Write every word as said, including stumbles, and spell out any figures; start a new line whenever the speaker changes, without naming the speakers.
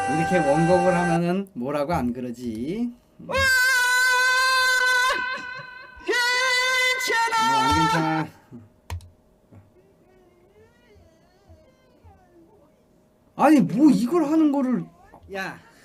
이렇게 원곡을 하면은 뭐라고 안 그러지? 음. 어, 안 괜찮아. 아니 뭐 이걸 하는 거를. 야